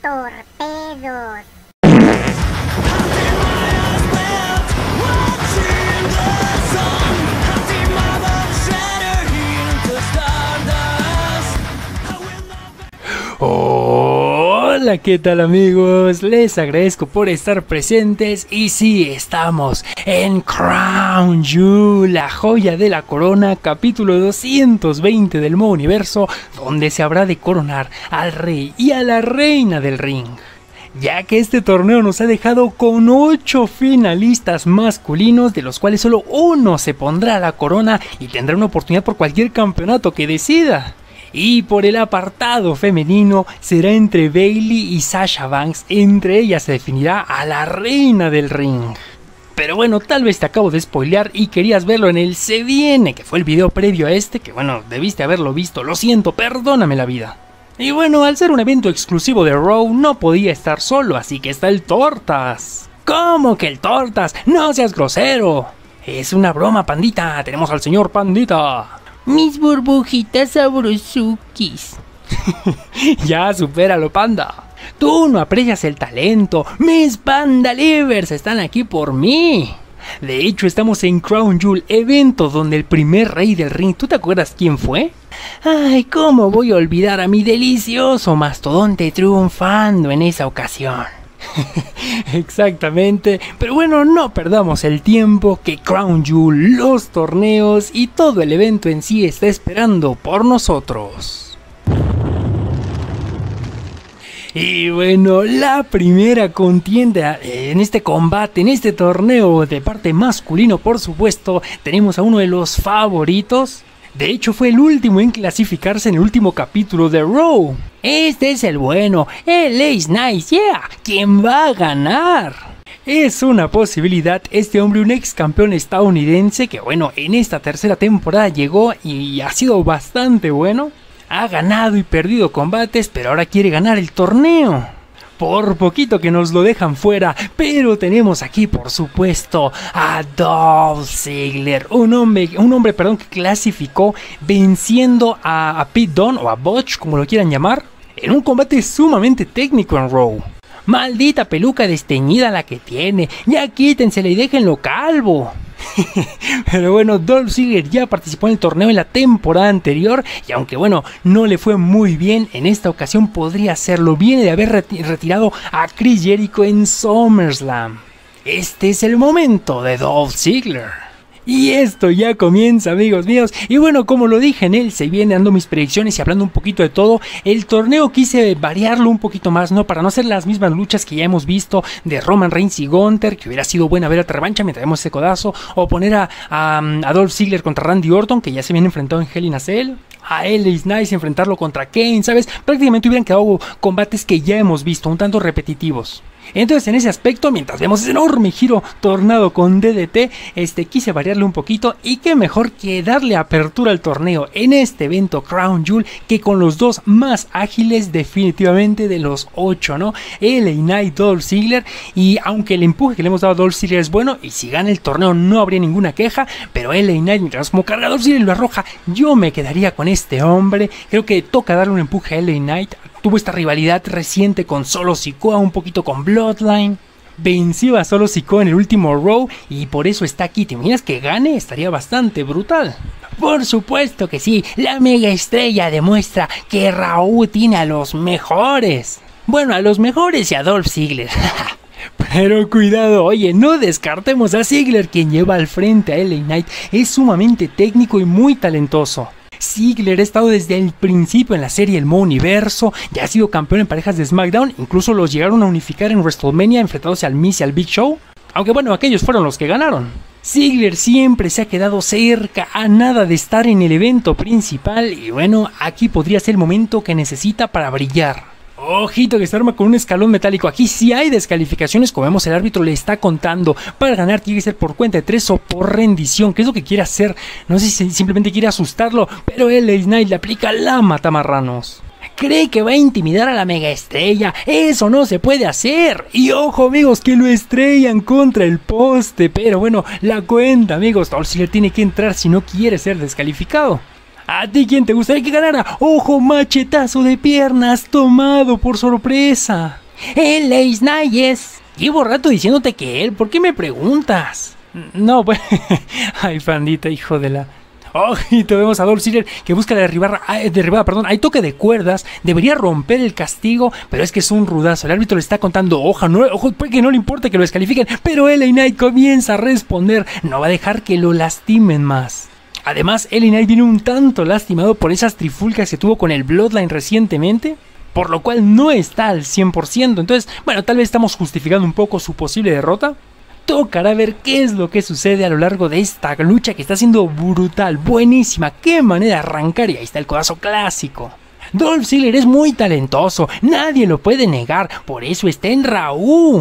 torpedos. Hola, ¿qué tal amigos? Les agradezco por estar presentes y sí, estamos en Crown Jewel, la joya de la corona, capítulo 220 del nuevo universo, donde se habrá de coronar al rey y a la reina del ring. Ya que este torneo nos ha dejado con 8 finalistas masculinos, de los cuales solo uno se pondrá la corona y tendrá una oportunidad por cualquier campeonato que decida. Y por el apartado femenino será entre Bayley y Sasha Banks, entre ellas se definirá a la reina del ring. Pero bueno, tal vez te acabo de spoilear y querías verlo en el Se Viene, que fue el video previo a este, que bueno, debiste haberlo visto, lo siento, perdóname la vida. Y bueno, al ser un evento exclusivo de Raw, no podía estar solo, así que está el Tortas. ¿Cómo que el Tortas? ¡No seas grosero! Es una broma, Pandita, tenemos al señor Pandita. Mis burbujitas sabrosukis. Ya, supéralo, Panda. Tú no aprecias el talento. Mis Panda Livers están aquí por mí. De hecho, estamos en Crown Jewel, evento donde el primer rey del ring, ¿tú te acuerdas quién fue? Ay, ¿cómo voy a olvidar a mi delicioso mastodonte triunfando en esa ocasión? Exactamente, pero bueno, no perdamos el tiempo, que Crown Jewel, los torneos y todo el evento en sí está esperando por nosotros. Y bueno, la primera contienda en este combate, en este torneo de parte masculino, por supuesto, tenemos a uno de los favoritos. De hecho, fue el último en clasificarse en el último capítulo de Raw. Este es el bueno, el Ace Nice, yeah, ¿quién va a ganar? Es una posibilidad, este hombre, un ex campeón estadounidense que bueno, en esta tercera temporada llegó y ha sido bastante bueno. Ha ganado y perdido combates, pero ahora quiere ganar el torneo. Por poquito que nos lo dejan fuera, pero tenemos aquí por supuesto a Dolph Ziggler, un hombre que clasificó venciendo a Pete Dunne o a Butch, como lo quieran llamar, en un combate sumamente técnico en Raw. Maldita peluca desteñida la que tiene, ya quítensela y déjenlo calvo. Pero bueno, Dolph Ziggler ya participó en el torneo en la temporada anterior y aunque bueno, no le fue muy bien, en esta ocasión podría hacerlo. Viene de haber retirado a Chris Jericho en SummerSlam. Este es el momento de Dolph Ziggler. Y esto ya comienza, amigos míos. Y bueno, como lo dije en él, se viene dando mis predicciones y hablando un poquito de todo. El torneo quise variarlo un poquito más, ¿no? Para no hacer las mismas luchas que ya hemos visto de Roman Reigns y Gunther, que hubiera sido buena ver otra revancha mientras vemos ese codazo. O poner a Dolph Ziggler contra Randy Orton, que ya se habían enfrentado en Hell in a Cell. A LA Knight enfrentarlo contra Kane, ¿sabes? Prácticamente hubieran quedado combates que ya hemos visto, un tanto repetitivos. Entonces en ese aspecto, mientras vemos ese enorme giro tornado con DDT, quise variarle un poquito y qué mejor que darle apertura al torneo en este evento Crown Jewel que con los dos más ágiles definitivamente de los 8, ¿no? LA Knight, Dolph Ziggler, y aunque el empuje que le hemos dado a Dolph Ziggler es bueno y si gana el torneo no habría ninguna queja, pero LA Knight mientras como cargador Ziggler lo arroja, yo me quedaría con este hombre. Creo que toca darle un empuje a LA Knight. Tuvo esta rivalidad reciente con Solo Sikoa, un poquito con Bloodline. Venció a Solo Sikoa en el último Raw y por eso está aquí. ¿Te imaginas que gane? Estaría bastante brutal. Por supuesto que sí, la mega estrella demuestra que Raw tiene a los mejores. Bueno, a los mejores y a Dolph Ziggler. Pero cuidado, oye, no descartemos a Ziggler, quien lleva al frente a LA Knight. Es sumamente técnico y muy talentoso. Ziggler ha estado desde el principio en la serie El Nuevo Universo, ya ha sido campeón en parejas de SmackDown, incluso los llegaron a unificar en WrestleMania enfrentándose al Miz y al Big Show, aunque bueno, aquellos fueron los que ganaron. Ziggler siempre se ha quedado cerca, a nada de estar en el evento principal y bueno, aquí podría ser el momento que necesita para brillar. Ojito que se arma con un escalón metálico. Aquí sí hay descalificaciones, como vemos el árbitro le está contando. Para ganar tiene que ser por cuenta de 3 o por rendición. ¿Qué es lo que quiere hacer? No sé si simplemente quiere asustarlo, pero LA Knight le aplica la matamarranos. Cree que va a intimidar a la mega estrella. Eso no se puede hacer. Y ojo amigos, que lo estrellan contra el poste. Pero bueno, la cuenta amigos, Dolph Ziggler tiene que entrar si no quiere ser descalificado. ¿A ti quién te gustaría que ganara? ¡Ojo, machetazo de piernas tomado por sorpresa! LA Knights. Llevo rato diciéndote que él, ¿por qué me preguntas? No, pues... Ay, pandita, hijo de la... Oh, y te vemos a Dolph Ziggler que busca derribada, hay toque de cuerdas, debería romper el castigo, pero es que es un rudazo. El árbitro le está contando, ojo, puede que no le importe que lo descalifiquen, pero LA Knight comienza a responder, no va a dejar que lo lastimen más. Además, LA Knight viene un tanto lastimado por esas trifulcas que tuvo con el Bloodline recientemente, por lo cual no está al 100%, entonces, bueno, tal vez estamos justificando un poco su posible derrota. Tocará ver qué es lo que sucede a lo largo de esta lucha que está siendo brutal, buenísima, qué manera de arrancar, y ahí está el codazo clásico. Dolph Ziggler es muy talentoso, nadie lo puede negar, por eso está en Raw.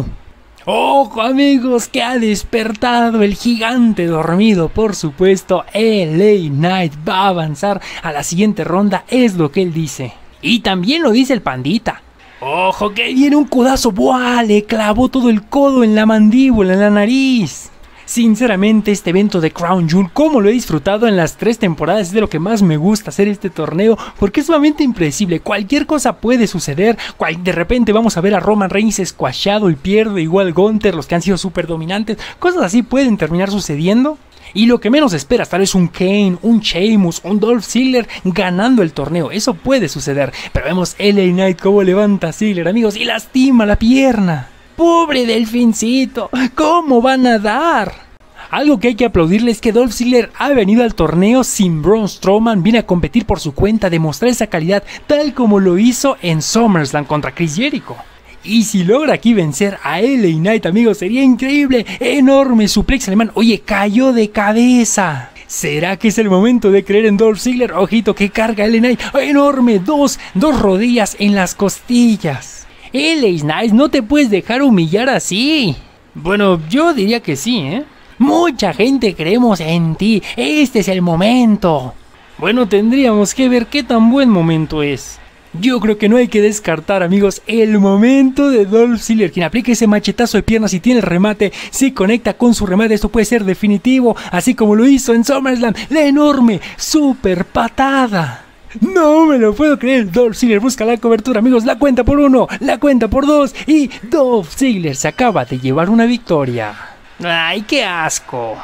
¡Ojo amigos, que ha despertado el gigante dormido! Por supuesto, LA Knight va a avanzar a la siguiente ronda, es lo que él dice. Y también lo dice el pandita. ¡Ojo, que viene un codazo! ¡Buah! Le clavó todo el codo en la mandíbula, en la nariz. Sinceramente, este evento de Crown Jewel, como lo he disfrutado en las 3 temporadas, es de lo que más me gusta hacer este torneo, porque es sumamente impredecible. Cualquier cosa puede suceder. De repente vamos a ver a Roman Reigns squashado y pierde, igual Gunther, los que han sido súper dominantes. Cosas así pueden terminar sucediendo. Y lo que menos esperas, tal vez un Kane, un Sheamus, un Dolph Ziggler ganando el torneo. Eso puede suceder. Pero vemos LA Knight cómo levanta a Ziggler, amigos, y lastima la pierna. ¡Pobre delfincito! ¿Cómo va a nadar? Algo que hay que aplaudirle es que Dolph Ziggler ha venido al torneo sin Braun Strowman, viene a competir por su cuenta, demostrar esa calidad tal como lo hizo en SummerSlam contra Chris Jericho. Y si logra aquí vencer a LA Knight, amigos, sería increíble. Enorme suplex alemán. Oye, cayó de cabeza. ¿Será que es el momento de creer en Dolph Ziggler? Ojito que carga LA Knight. Enorme, dos rodillas en las costillas. LA Knight, no te puedes dejar humillar así. Bueno, yo diría que sí, ¿eh? Mucha gente creemos en ti. Este es el momento. Bueno, tendríamos que ver qué tan buen momento es. Yo creo que no hay que descartar, amigos, el momento de Dolph Ziggler, quien aplica ese machetazo de piernas y tiene el remate, si conecta con su remate, esto puede ser definitivo, así como lo hizo en SummerSlam, la enorme super patada. No me lo puedo creer, Dolph Ziggler busca la cobertura, amigos, la cuenta por 1, la cuenta por 2 y Dolph Ziggler se acaba de llevar una victoria. ¡Ay, qué asco!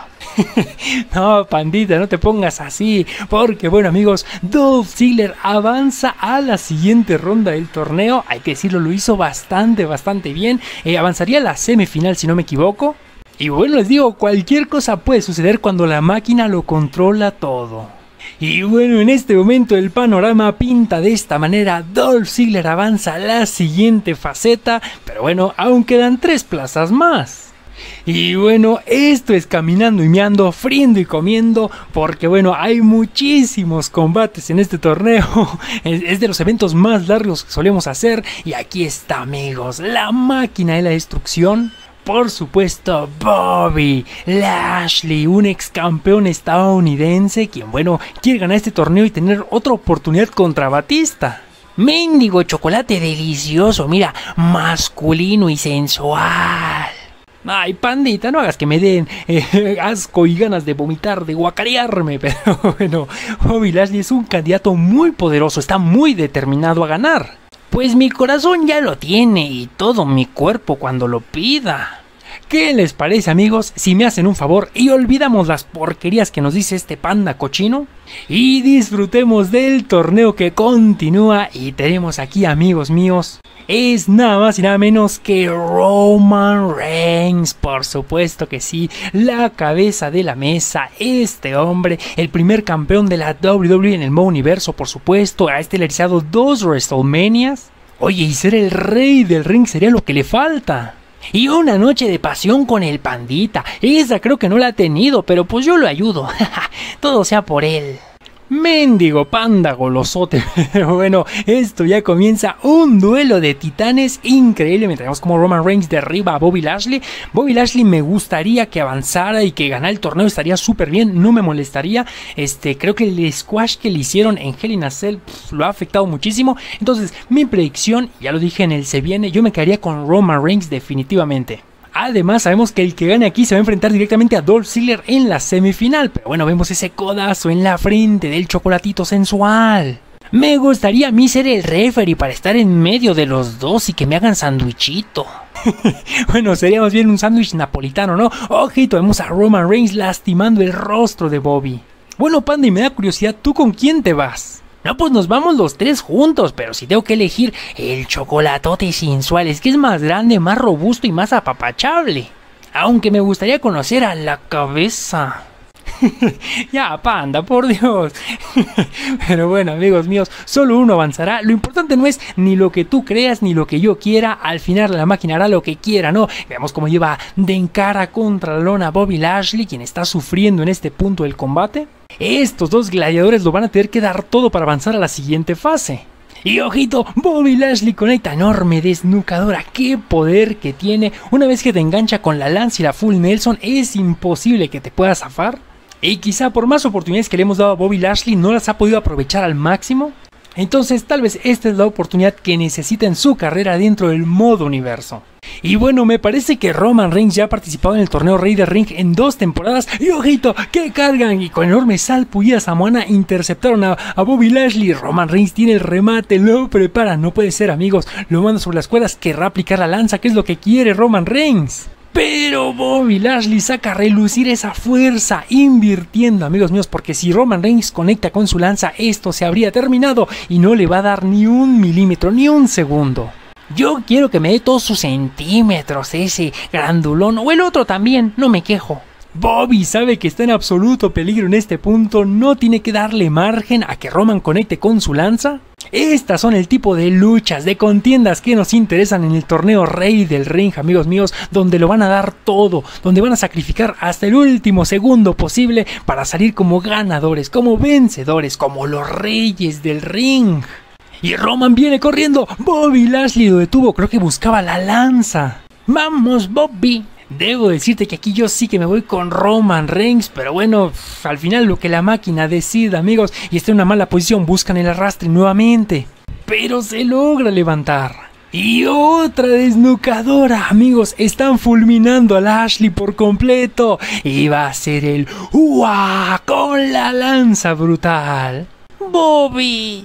No, pandita, no te pongas así, porque bueno amigos, Dolph Ziggler avanza a la siguiente ronda del torneo. Hay que decirlo, lo hizo bastante bien. Avanzaría a la semifinal si no me equivoco. Y bueno, les digo, cualquier cosa puede suceder cuando la máquina lo controla todo. Y bueno, en este momento el panorama pinta de esta manera. Dolph Ziggler avanza a la siguiente faceta, pero bueno, aún quedan 3 plazas más. Y bueno, esto es caminando y meando, friendo y comiendo, porque bueno, hay muchísimos combates en este torneo. Es de los eventos más largos que solemos hacer. Y aquí está, amigos, la máquina de la destrucción. Por supuesto, Bobby Lashley, un ex campeón estadounidense, quien bueno, quiere ganar este torneo y tener otra oportunidad contra Batista. Mendigo chocolate delicioso, mira, masculino y sensual. Ay, pandita, no hagas que me den asco y ganas de vomitar, de guacarearme. Pero bueno, Bobby Lashley es un candidato muy poderoso, está muy determinado a ganar. Pues mi corazón ya lo tiene y todo mi cuerpo cuando lo pida. ¿Qué les parece, amigos, si me hacen un favor y olvidamos las porquerías que nos dice este panda cochino? Y disfrutemos del torneo que continúa. Y tenemos aquí, amigos míos, es nada más y nada menos que Roman Reigns, por supuesto que sí, la cabeza de la mesa, este hombre, el primer campeón de la WWE en el nuevo universo, por supuesto, ha estelarizado 2 WrestleManias. Oye, y ser el rey del ring sería lo que le falta. Y una noche de pasión con el pandita, esa creo que no la ha tenido, pero pues yo lo ayudo, todo sea por él. Mendigo panda golosote. Pero bueno, esto ya comienza un duelo de titanes increíble. Mientras vemos como Roman Reigns derriba a Bobby Lashley. Bobby Lashley me gustaría que avanzara y que ganara el torneo, estaría súper bien, no me molestaría. Creo que el squash que le hicieron en Hell in a Cell lo ha afectado muchísimo. Entonces mi predicción, ya lo dije en el Se Viene, yo me quedaría con Roman Reigns definitivamente. Además sabemos que el que gane aquí se va a enfrentar directamente a Dolph Ziggler en la semifinal. Pero bueno, vemos ese codazo en la frente del chocolatito sensual. Me gustaría a mí ser el referee para estar en medio de los dos y que me hagan sandwichito. Bueno, sería más bien un sándwich napolitano, ¿no? Ojito, vemos a Roman Reigns lastimando el rostro de Bobby. Bueno, Panda, y me da curiosidad, ¿tú con quién te vas? No, pues nos vamos los tres juntos, pero si tengo que elegir el chocolatote sensual, es que es más grande, más robusto y más apapachable. Aunque me gustaría conocer a la cabeza. Ya, Panda, por Dios. Pero bueno, amigos míos, solo uno avanzará. Lo importante no es ni lo que tú creas ni lo que yo quiera. Al final la máquina hará lo que quiera, ¿no? Veamos cómo lleva de encara contra la lona Bobby Lashley, quien está sufriendo en este punto del combate. Estos dos gladiadores lo van a tener que dar todo para avanzar a la siguiente fase. Y ojito, Bobby Lashley con esta enorme desnucadora, qué poder que tiene. Una vez que te engancha con la lanza y la full Nelson, es imposible que te puedas zafar. Y quizá por más oportunidades que le hemos dado a Bobby Lashley no las ha podido aprovechar al máximo. Entonces tal vez esta es la oportunidad que necesita en su carrera dentro del modo universo. Y bueno, me parece que Roman Reigns ya ha participado en el torneo Rey del Ring en 2 temporadas. Y ojito, que cargan y con enorme salpullida samoana interceptaron a Bobby Lashley. Roman Reigns tiene el remate, lo prepara, no puede ser, amigos. Lo manda sobre las cuerdas, querrá aplicar la lanza, que es lo que quiere Roman Reigns. Pero Bobby Lashley saca a relucir esa fuerza invirtiendo, amigos míos, porque si Roman Reigns conecta con su lanza, esto se habría terminado y no le va a dar ni un milímetro, ni un segundo. Yo quiero que me dé todos sus centímetros ese grandulón, o el otro también, no me quejo. Bobby sabe que está en absoluto peligro en este punto, no tiene que darle margen a que Roman conecte con su lanza. Estas son el tipo de luchas, de contiendas que nos interesan en el torneo Rey del Ring, amigos míos, donde lo van a dar todo, donde van a sacrificar hasta el último segundo posible para salir como ganadores, como vencedores, como los reyes del ring. Y Roman viene corriendo, Bobby Lashley lo detuvo, creo que buscaba la lanza. ¡Vamos, Bobby! Debo decirte que aquí yo sí que me voy con Roman Reigns, pero bueno, al final lo que la máquina decida, amigos, y está en una mala posición, buscan el arrastre nuevamente, pero se logra levantar. Y otra desnucadora, amigos, están fulminando a Lashley por completo, y va a ser el ¡Uah! Con la lanza brutal. Bobby.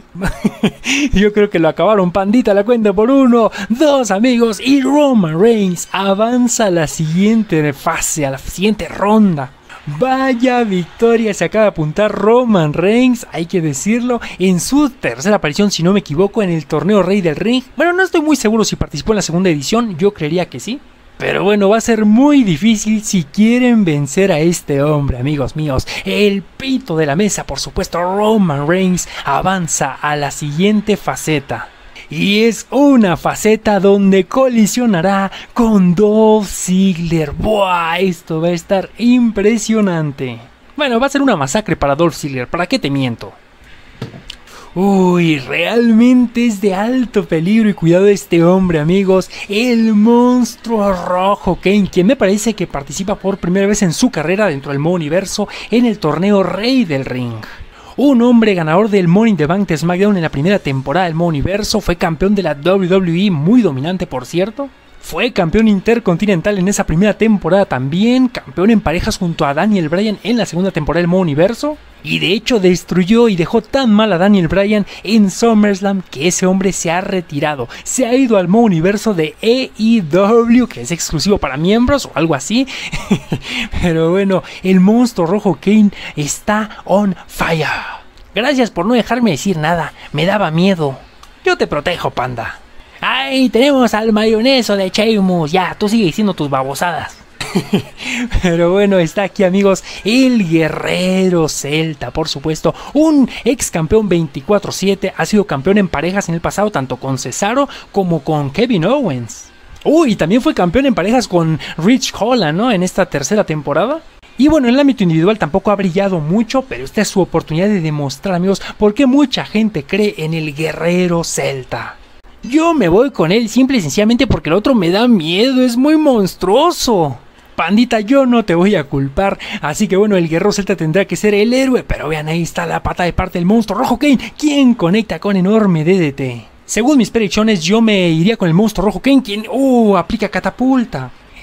Yo creo que lo acabaron, Pandita, la cuenta por 1, 2, amigos, y Roman Reigns avanza a la siguiente fase, a la siguiente ronda. Vaya victoria se acaba de apuntar Roman Reigns, hay que decirlo, en su tercera aparición, si no me equivoco, en el torneo Rey del Ring. Bueno, no estoy muy seguro si participó en la segunda edición, yo creería que sí. Pero bueno, va a ser muy difícil si quieren vencer a este hombre, amigos míos. El pito de la mesa, por supuesto, Roman Reigns avanza a la siguiente faceta. Y es una faceta donde colisionará con Dolph Ziggler. ¡Buah! Esto va a estar impresionante. Bueno, va a ser una masacre para Dolph Ziggler, ¿para qué te miento? Uy, realmente es de alto peligro y cuidado este hombre, amigos. El monstruo rojo Kane, quien me parece que participa por primera vez en su carrera dentro del modo universo en el torneo Rey del Ring. Un hombre ganador del Money in the Bank de SmackDown en la primera temporada del modo universo, fue campeón de la WWE, muy dominante por cierto. Fue campeón intercontinental en esa primera temporada también, campeón en parejas junto a Daniel Bryan en la segunda temporada del modo universo. Y de hecho destruyó y dejó tan mal a Daniel Bryan en SummerSlam que ese hombre se ha retirado. Se ha ido al modo universo de AEW, que es exclusivo para miembros o algo así. Pero bueno, el monstruo rojo Kane está on fire. Gracias por no dejarme decir nada, me daba miedo. Yo te protejo, Panda. ¡Ay! Tenemos al mayoneso de Sheamus. Ya, tú sigue diciendo tus babosadas. Pero bueno, está aquí, amigos, el guerrero celta, por supuesto. Un ex campeón 24/7. Ha sido campeón en parejas en el pasado, tanto con Cesaro como con Kevin Owens. Y también fue campeón en parejas con Rich Holland, ¿no? En esta tercera temporada. Y bueno, en el ámbito individual tampoco ha brillado mucho, pero esta es su oportunidad de demostrar, amigos, por qué mucha gente cree en el guerrero celta. Yo me voy con él simple y sencillamente porque el otro me da miedo, es muy monstruoso. Pandita, yo no te voy a culpar, así que bueno, el guerrero celta tendrá que ser el héroe, pero vean, ahí está la pata de parte del monstruo rojo Kane, quien conecta con enorme DDT. Según mis predicciones, yo me iría con el monstruo rojo Kane, quien aplica catapulta.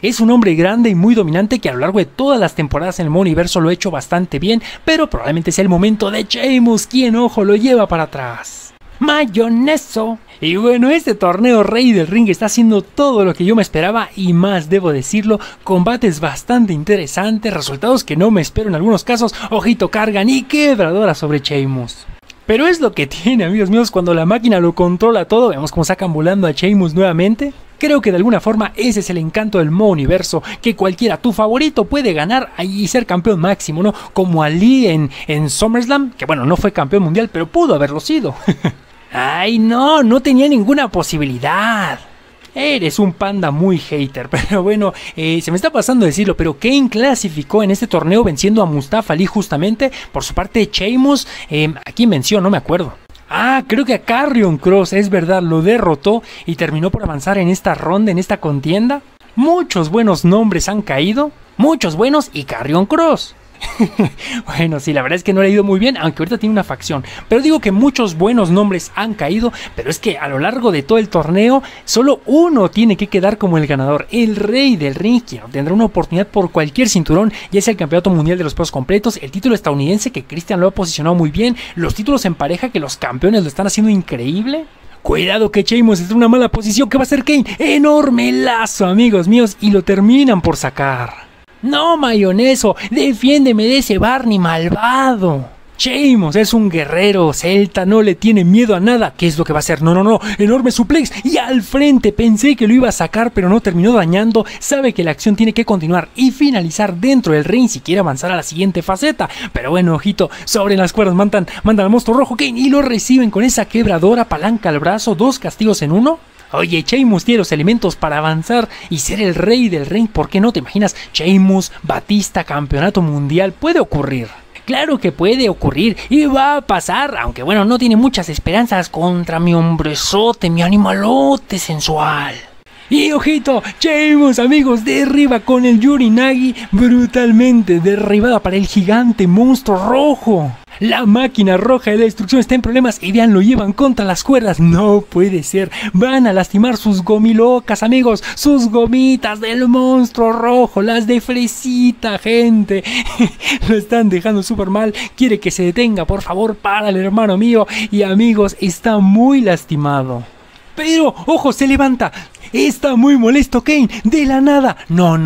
Es un hombre grande y muy dominante que a lo largo de todas las temporadas en el universo lo ha hecho bastante bien, pero probablemente sea el momento de Sheamus, quien, ojo, lo lleva para atrás. Mayoneso. Y bueno, este torneo Rey del Ring está haciendo todo lo que yo me esperaba y más, debo decirlo. Combates bastante interesantes, resultados que no me espero en algunos casos. Ojito cargan y quebradora sobre Sheamus. Pero es lo que tiene, amigos míos, cuando la máquina lo controla todo. Vemos cómo sacan volando a Sheamus nuevamente. Creo que de alguna forma ese es el encanto del Mo Universo, que cualquiera, tu favorito, puede ganar y ser campeón máximo, ¿no? Como Ali en SummerSlam, que bueno, no fue campeón mundial, pero pudo haberlo sido. Ay, no tenía ninguna posibilidad. Eres un panda muy hater, pero bueno, se me está pasando decirlo, pero Kane clasificó en este torneo venciendo a Mustafa Ali justamente. Por su parte, Sheamus, ¿a quién venció? No me acuerdo. Ah, creo que a Karrion Kross, es verdad, lo derrotó y terminó por avanzar en esta ronda, en esta contienda. Muchos buenos nombres han caído, muchos buenos y Karrion Kross. Bueno, sí, la verdad es que no le ha ido muy bien, aunque ahorita tiene una facción. Pero digo que muchos buenos nombres han caído, pero es que a lo largo de todo el torneo, solo uno tiene que quedar como el ganador, el Rey del Ring, quien tendrá una oportunidad por cualquier cinturón, ya sea el Campeonato Mundial de los Pesos Completos, el título estadounidense, que Christian lo ha posicionado muy bien, los títulos en pareja, que los campeones lo están haciendo increíble. Cuidado que Sheamus está en una mala posición, que va a ser Kane. Enorme lazo, amigos míos, y lo terminan por sacar. No, Mayoneso, defiéndeme de ese Barney malvado. Sheamus es un guerrero celta, no le tiene miedo a nada. ¿Qué es lo que va a hacer? No, enorme suplex y al frente. Pensé que lo iba a sacar, pero no, terminó dañando. Sabe que la acción tiene que continuar y finalizar dentro del ring si quiere avanzar a la siguiente faceta. Pero bueno, ojito, sobre las cuerdas mandan al monstruo rojo Kane y lo reciben con esa quebradora, palanca al brazo, 2 castigos en 1. Oye, Sheamus tiene los elementos para avanzar y ser el Rey del Ring. ¿Por qué no? ¿Te imaginas? Sheamus, Batista, campeonato mundial. Puede ocurrir. Claro que puede ocurrir y va a pasar, aunque bueno, no tiene muchas esperanzas contra mi hombrezote, mi animalote sensual. Y ojito, Sheamus, amigos, derriba con el Yurinagi, brutalmente derribada para el gigante monstruo rojo. La máquina roja de la destrucción está en problemas y vean, lo llevan contra las cuerdas. No puede ser, van a lastimar sus gomilocas, amigos, sus gomitas del monstruo rojo, las de fresita, gente. Lo están dejando súper mal, quiere que se detenga, por favor, párale, hermano mío. Y amigos, está muy lastimado. Pero, ojo, se levanta. Está muy molesto Kane, de la nada.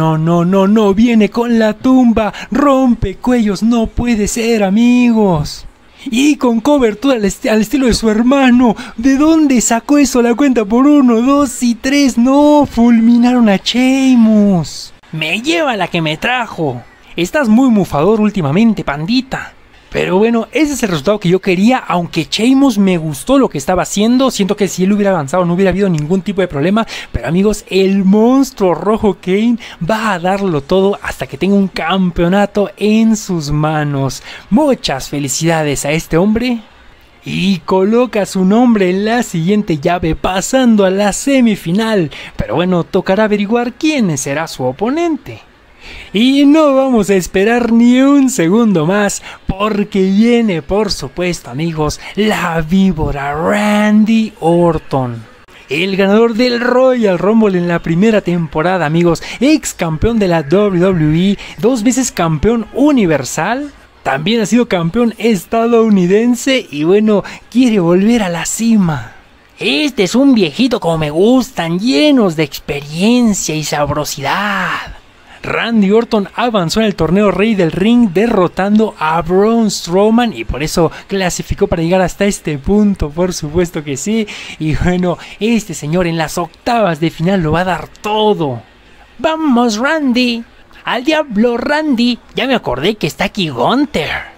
No, viene con la tumba. Rompe cuellos, no puede ser, amigos. Y con cobertura al estilo de su hermano. ¿De dónde sacó eso? La cuenta por 1, 2 y 3. No, fulminaron a Sheamus. Me lleva la que me trajo. Estás muy mufador últimamente, pandita. Pero bueno, ese es el resultado que yo quería, aunque Sheamus me gustó lo que estaba haciendo. Siento que si él hubiera avanzado no hubiera habido ningún tipo de problema. Pero amigos, el monstruo rojo Kane va a darlo todo hasta que tenga un campeonato en sus manos. Muchas felicidades a este hombre. Y coloca su nombre en la siguiente llave, pasando a la semifinal. Pero bueno, tocará averiguar quién será su oponente. Y no vamos a esperar ni un segundo más, porque viene, por supuesto, amigos, la víbora Randy Orton. El ganador del Royal Rumble en la primera temporada, amigos, ex campeón de la WWE, 2 veces campeón universal. También ha sido campeón estadounidense y bueno, quiere volver a la cima. Este es un viejito como me gustan, llenos de experiencia y sabrosidad. Randy Orton avanzó en el torneo Rey del Ring derrotando a Braun Strowman y por eso clasificó para llegar hasta este punto, por supuesto que sí. Y bueno, este señor en las octavas de final lo va a dar todo. ¡Vamos, Randy! ¡Al diablo, Randy! Ya me acordé que está aquí Gunther.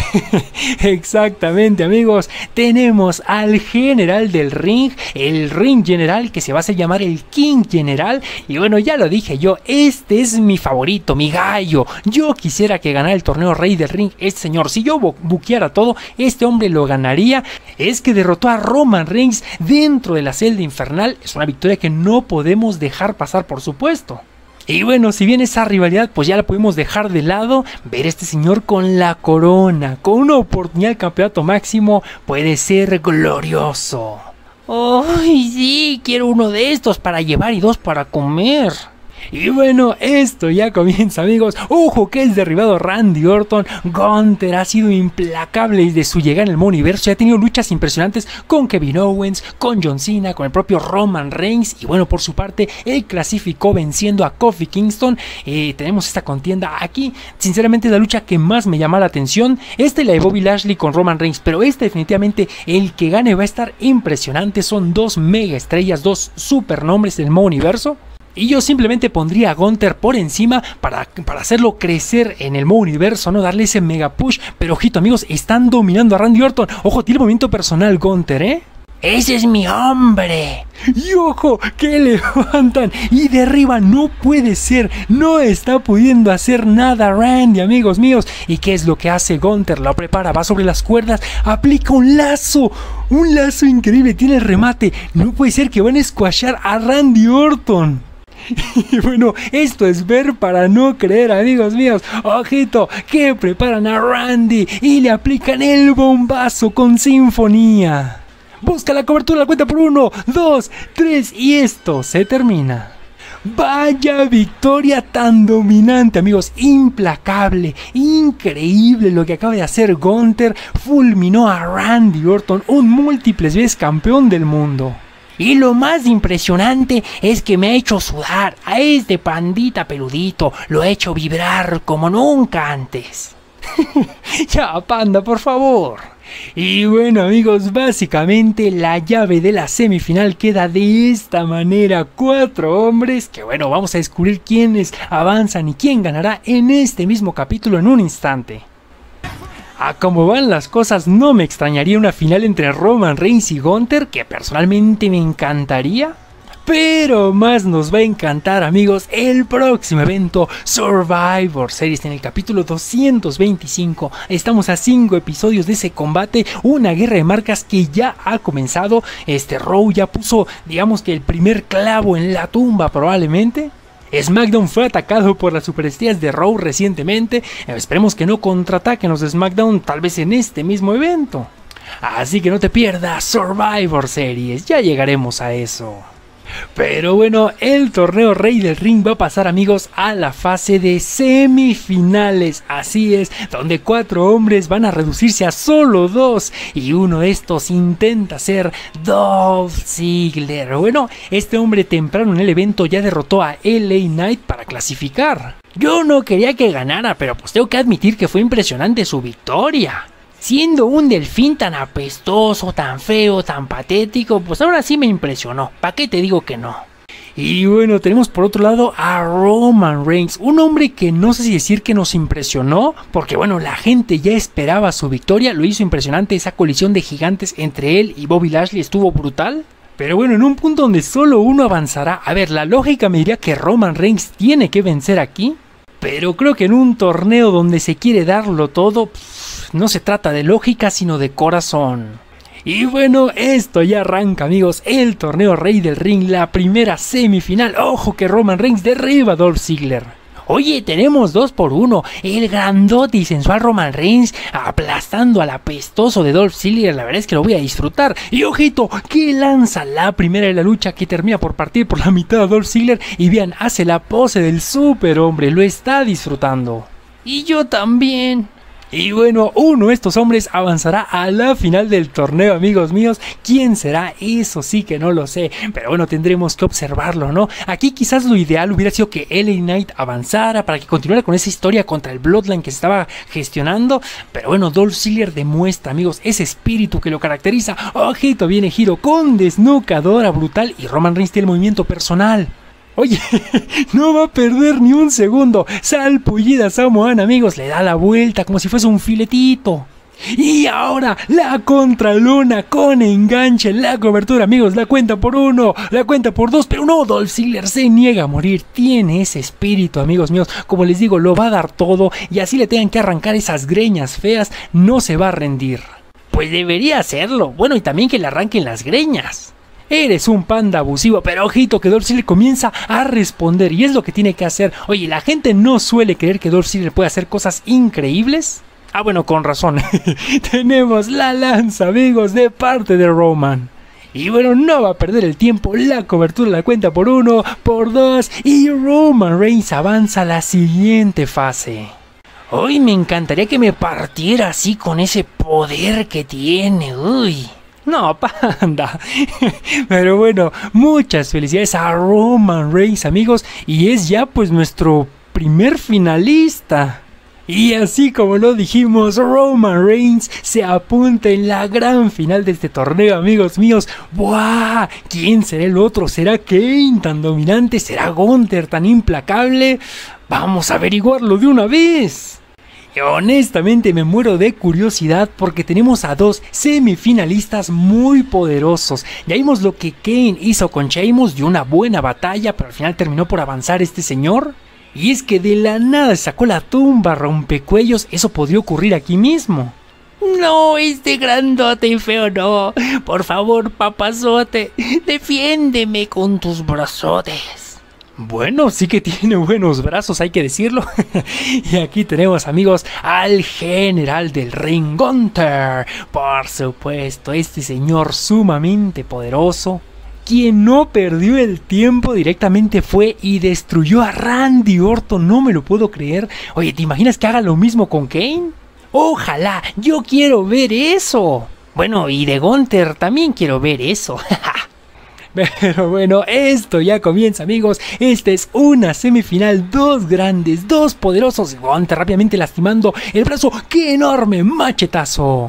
Exactamente, amigos, tenemos al general del ring, el ring general, que se va a hacer llamar el King General. Y bueno, ya lo dije yo, este es mi favorito, mi gallo. Yo quisiera que ganara el torneo Rey del Ring este señor. Si yo buqueara todo, este hombre lo ganaría. Es que derrotó a Roman Reigns dentro de la celda infernal. Es una victoria que no podemos dejar pasar, por supuesto. Y bueno, si bien esa rivalidad pues ya la pudimos dejar de lado, ver a este señor con la corona, con una oportunidad de campeonato máximo, puede ser glorioso. ¡Ay, sí! Quiero uno de estos para llevar y 2 para comer. Y bueno, esto ya comienza, amigos. Ojo que es derribado Randy Orton. Gunther ha sido implacable desde su llegada en el universo. Ya ha tenido luchas impresionantes con Kevin Owens, con John Cena, con el propio Roman Reigns. Y bueno, por su parte, él clasificó venciendo a Kofi Kingston. Tenemos esta contienda aquí. Sinceramente es la lucha que más me llama la atención. Esta y la de Bobby Lashley con Roman Reigns. Pero esta definitivamente, el que gane va a estar impresionante. Son dos mega estrellas, dos super nombres del universo. Y yo simplemente pondría a Gunther por encima para hacerlo crecer en el universo, ¿no? Darle ese mega push. Pero ojito, amigos, están dominando a Randy Orton. Ojo, tiene movimiento personal Gunther, ¿eh? ¡Ese es mi hombre! Y ojo, que levantan y derriban. No puede ser, no está pudiendo hacer nada Randy, amigos míos. ¿Y qué es lo que hace Gunther? Lo prepara, va sobre las cuerdas, aplica un lazo increíble, tiene el remate. No puede ser que van a squashar a Randy Orton. Y bueno, esto es ver para no creer, amigos míos. Ojito, que preparan a Randy y le aplican el bombazo con sinfonía. Busca la cobertura, la cuenta por 1, 2, 3 y esto se termina. Vaya victoria tan dominante, amigos, implacable, increíble lo que acaba de hacer Gunther. Fulminó a Randy Orton, un múltiples veces campeón del mundo. Y lo más impresionante es que me ha hecho sudar a este pandita peludito, lo ha hecho vibrar como nunca antes. Ya, panda, por favor. Y bueno, amigos, básicamente la llave de la semifinal queda de esta manera. 4 hombres que bueno, vamos a descubrir quiénes avanzan y quién ganará en este mismo capítulo en un instante. A como van las cosas, no me extrañaría una final entre Roman Reigns y Gunther, que personalmente me encantaría. Pero más nos va a encantar, amigos, el próximo evento, Survivor Series, en el capítulo 225. Estamos a 5 episodios de ese combate, una guerra de marcas que ya ha comenzado. Raw ya puso, digamos que el primer clavo en la tumba probablemente. SmackDown fue atacado por las superestrellas de Raw recientemente. Esperemos que no contraataquen los de SmackDown, tal vez en este mismo evento. Así que no te pierdas Survivor Series, ya llegaremos a eso. Pero bueno, el torneo Rey del Ring va a pasar, amigos, a la fase de semifinales. Así es, donde 4 hombres van a reducirse a solo 2. Y uno de estos intenta ser Dolph Ziggler. Bueno, este hombre temprano en el evento ya derrotó a LA Knight para clasificar. Yo no quería que ganara, pero pues tengo que admitir que fue impresionante su victoria. Siendo un delfín tan apestoso, tan feo, tan patético, pues ahora sí me impresionó. ¿Para qué te digo que no? Y bueno, tenemos por otro lado a Roman Reigns, un hombre que no sé si decir que nos impresionó, porque bueno, la gente ya esperaba su victoria, lo hizo impresionante, esa colisión de gigantes entre él y Bobby Lashley estuvo brutal. Pero bueno, en un punto donde solo uno avanzará, a ver, la lógica me diría que Roman Reigns tiene que vencer aquí, pero creo que en un torneo donde se quiere darlo todo, no se trata de lógica, sino de corazón. Y bueno, esto ya arranca, amigos, el torneo Rey del Ring, la primera semifinal. Ojo que Roman Reigns derriba a Dolph Ziggler. Oye, tenemos 2 por 1, el grandote y sensual Roman Reigns aplastando al apestoso de Dolph Ziggler. La verdad es que lo voy a disfrutar. Y ojito, que lanza la primera de la lucha, que termina por partir por la mitad a Dolph Ziggler. Y vean, hace la pose del superhombre, lo está disfrutando. Y yo también. Y bueno, uno de estos hombres avanzará a la final del torneo, amigos míos. ¿Quién será? Eso sí que no lo sé, pero bueno, tendremos que observarlo, ¿no? Aquí quizás lo ideal hubiera sido que LA Knight avanzara para que continuara con esa historia contra el Bloodline que se estaba gestionando. Pero bueno, Dolph Ziggler demuestra, amigos, ese espíritu que lo caracteriza. Ojito, viene giro con desnucadora brutal y Roman Reigns tiene el movimiento personal. Oye, no va a perder ni un segundo. Salpullida samoana, amigos. Le da la vuelta como si fuese un filetito. Y ahora la contralona con enganche en la cobertura, amigos. La cuenta por 1, la cuenta por 2. Pero no, Dolph Ziggler se niega a morir. Tiene ese espíritu, amigos míos. Como les digo, lo va a dar todo. Y así le tengan que arrancar esas greñas feas, no se va a rendir. Pues debería hacerlo. Bueno, y también que le arranquen las greñas. Eres un panda abusivo, pero ojito que Dolph Ziggler comienza a responder y es lo que tiene que hacer. Oye, la gente no suele creer que Dolph Ziggler puede hacer cosas increíbles. Ah, bueno, con razón. Tenemos la lanza, amigos, de parte de Roman. Y bueno, no va a perder el tiempo, la cobertura la cuenta por 1, por 2 y Roman Reigns avanza a la siguiente fase. Hoy me encantaría que me partiera así con ese poder que tiene, uy. No, panda. Pero bueno, muchas felicidades a Roman Reigns, amigos, y es ya pues nuestro primer finalista. Y así como lo dijimos, Roman Reigns se apunta en la gran final de este torneo, amigos míos. ¡Buah! ¿Quién será el otro? ¿Será Kane tan dominante? ¿Será Gunther tan implacable? Vamos a averiguarlo de una vez. Y honestamente me muero de curiosidad porque tenemos a dos semifinalistas muy poderosos. Ya vimos lo que Kane hizo con Sheamus, dio una buena batalla, pero al final terminó por avanzar este señor. Y es que de la nada sacó la tumba rompecuellos, eso podría ocurrir aquí mismo. No, este grandote y feo no. Por favor, papazote, defiéndeme con tus brazotes. Bueno, sí que tiene buenos brazos, hay que decirlo. Y aquí tenemos, amigos, al general del ring, Gunther. Por supuesto, este señor sumamente poderoso. Quien no perdió el tiempo directamente fue y destruyó a Randy Orton, no me lo puedo creer. Oye, ¿te imaginas que haga lo mismo con Kane? Ojalá, yo quiero ver eso. Bueno, y de Gunther también quiero ver eso. Pero bueno, esto ya comienza, amigos. Esta es una semifinal, dos grandes, dos poderosos. Gunther rápidamente lastimando el brazo. ¡Qué enorme machetazo!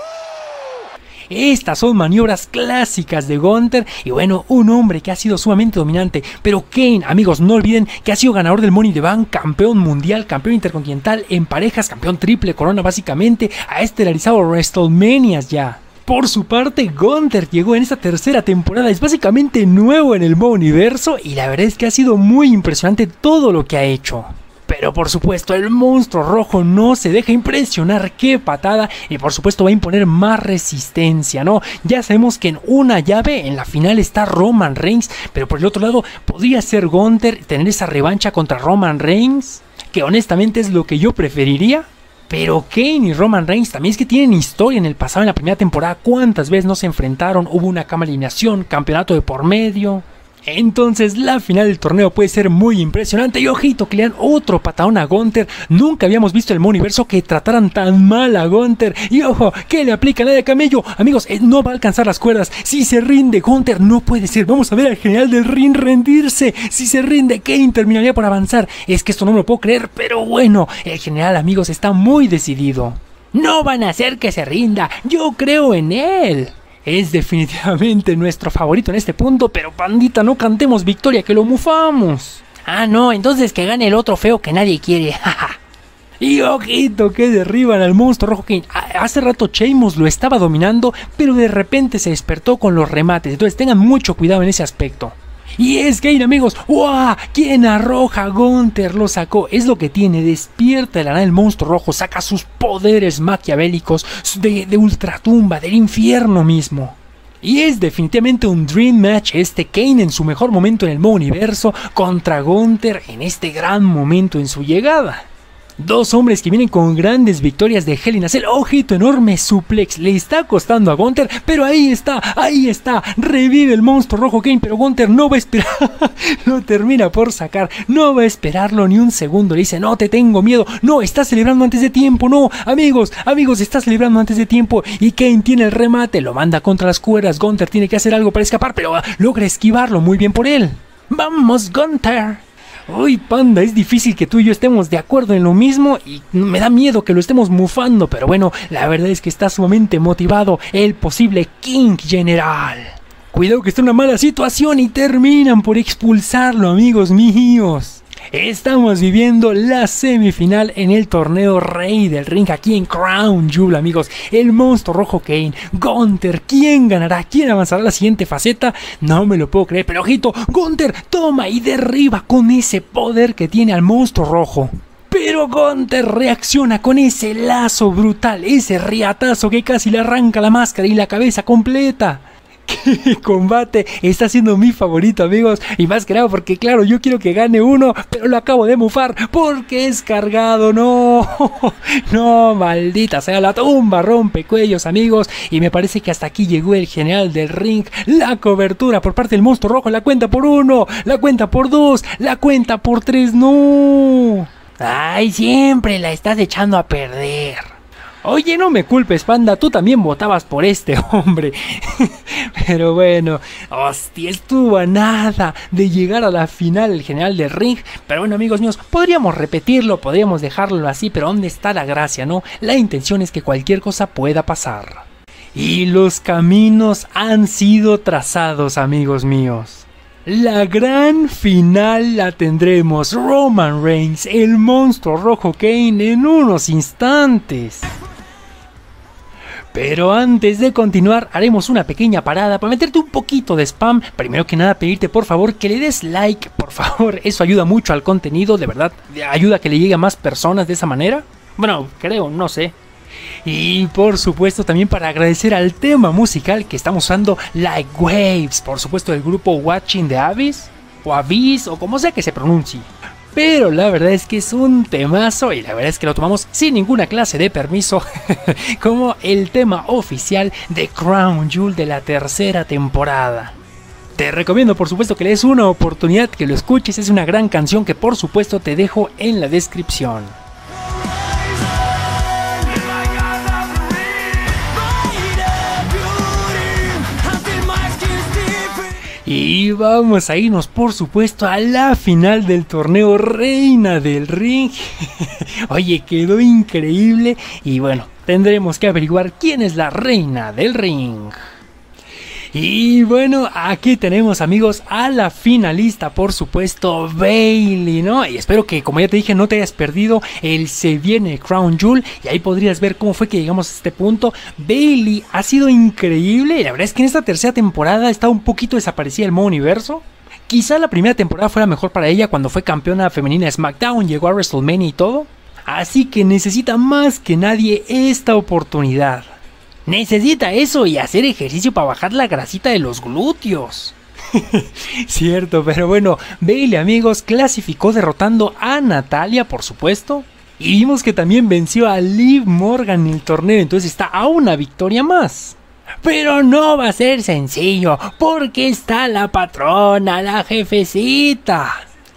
Estas son maniobras clásicas de Gunther y bueno, un hombre que ha sido sumamente dominante. Pero Kane, amigos, no olviden que ha sido ganador del Money in the Bank, campeón mundial, campeón intercontinental en parejas, campeón triple corona básicamente, ha estelarizado WrestleManias ya. Por su parte, Gunther llegó en esta tercera temporada, es básicamente nuevo en el universo y la verdad es que ha sido muy impresionante todo lo que ha hecho. Pero por supuesto el monstruo rojo no se deja impresionar, qué patada, y por supuesto va a imponer más resistencia, ¿no? Ya sabemos que en una llave en la final está Roman Reigns, pero por el otro lado podría ser Gunther tener esa revancha contra Roman Reigns, que honestamente es lo que yo preferiría. Pero Kane y Roman Reigns también es que tienen historia en el pasado, en la primera temporada, cuántas veces no se enfrentaron, hubo una cama de eliminación, campeonato de por medio. Entonces la final del torneo puede ser muy impresionante y ojito que le dan otro patadón a Gunther. Nunca habíamos visto el universo que trataran tan mal a Gunther. Y ojo, que le aplica la de camello. Amigos, no va a alcanzar las cuerdas. Si se rinde Gunther, no puede ser. Vamos a ver al general del ring rendirse. Si se rinde, Kane terminaría por avanzar. Es que esto no me lo puedo creer, pero bueno, el general, amigos, está muy decidido. No van a hacer que se rinda. Yo creo en él. Es definitivamente nuestro favorito en este punto, pero pandita, no cantemos victoria, que lo mufamos. Ah, no, entonces que gane el otro feo que nadie quiere, jaja. Y ojito que derriban al monstruo rojo Kane. Hace rato Sheamus lo estaba dominando, pero de repente se despertó con los remates, entonces tengan mucho cuidado en ese aspecto. Y es Kane, amigos. ¡Wow! ¿Quién arroja? Gunther lo sacó. Es lo que tiene. Despierta de la nada el monstruo rojo. Saca sus poderes maquiavélicos de ultratumba, del infierno mismo. Y es definitivamente un Dream Match este Kane en su mejor momento en el universo contra Gunther en este gran momento en su llegada. Dos hombres que vienen con grandes victorias de Hell in a Cell. Ojito, enorme suplex. Le está costando a Gunther, pero ahí está. Revive el monstruo rojo Kane, pero Gunther no va a esperar. Lo termina por sacar. No va a esperarlo ni un segundo. Le dice, no te tengo miedo. No, está celebrando antes de tiempo. No, amigos, está celebrando antes de tiempo. Y Kane tiene el remate. Lo manda contra las cuerdas. Gunther tiene que hacer algo para escapar, pero logra esquivarlo. Muy bien por él. Vamos, Gunther. Uy, panda, es difícil que tú y yo estemos de acuerdo en lo mismo y me da miedo que lo estemos mufando, pero bueno, la verdad es que está sumamente motivado el posible King General. Cuidado que está en una mala situación y terminan por expulsarlo, amigos míos. Estamos viviendo la semifinal en el torneo Rey del Ring aquí en Crown Jewel, amigos. El monstruo rojo Kane, Gunther, ¿quién ganará? ¿Quién avanzará a la siguiente faceta? No me lo puedo creer, pero ojito, Gunther toma y derriba con ese poder que tiene al monstruo rojo. Pero Gunther reacciona con ese lazo brutal, ese riatazo que casi le arranca la máscara y la cabeza completa. ¡Qué combate! Está siendo mi favorito, amigos. Y más que nada porque, claro, yo quiero que gane uno, pero lo acabo de mufar porque es cargado. ¡No! ¡No, maldita sea la tumba! Rompecuellos, amigos. Y me parece que hasta aquí llegó el general del ring. La cobertura por parte del monstruo rojo. La cuenta por 1, la cuenta por 2, la cuenta por 3. ¡No! Ay, siempre la estás echando a perder. Oye, no me culpes, panda, tú también votabas por este hombre. Pero bueno, hostia, estuvo a nada de llegar a la final el general del ring. Pero bueno, amigos míos, podríamos repetirlo, podríamos dejarlo así, pero ¿dónde está la gracia, no? La intención es que cualquier cosa pueda pasar. Y los caminos han sido trazados, amigos míos. La gran final la tendremos Roman Reigns, el monstruo rojo Kane, en unos instantes. Pero antes de continuar, haremos una pequeña parada para meterte un poquito de spam. Primero que nada, pedirte por favor que le des like, por favor. Eso ayuda mucho al contenido, de verdad. Ayuda a que le llegue a más personas de esa manera. Bueno, creo, no sé. Y por supuesto también para agradecer al tema musical que estamos usando, Like Waves. Por supuesto del grupo Watching the Abyss, o Abyss, o como sea que se pronuncie. Pero la verdad es que es un temazo y la verdad es que lo tomamos sin ninguna clase de permiso como el tema oficial de Crown Jewel de la tercera temporada. Te recomiendo por supuesto que le des una oportunidad, que lo escuches, es una gran canción que por supuesto te dejo en la descripción. Y vamos a irnos por supuesto a la final del torneo Reina del Ring. Oye, quedó increíble y bueno, tendremos que averiguar quién es la Reina del Ring. Y bueno, aquí tenemos amigos a la finalista, por supuesto, Bayley, ¿no? Y espero que, como ya te dije, no te hayas perdido el Se Viene Crown Jewel. Y ahí podrías ver cómo fue que llegamos a este punto. Bayley ha sido increíble. Y la verdad es que en esta tercera temporada está un poquito desaparecida el modo universo. Quizá la primera temporada fuera mejor para ella cuando fue campeona femenina de SmackDown, llegó a WrestleMania y todo. Así que necesita más que nadie esta oportunidad. Necesita eso y hacer ejercicio para bajar la grasita de los glúteos. Cierto, pero bueno, Bayley, amigos, clasificó derrotando a Natalya, por supuesto. Y vimos que también venció a Liv Morgan en el torneo, entonces está a una victoria más. Pero no va a ser sencillo, porque está la patrona, la jefecita.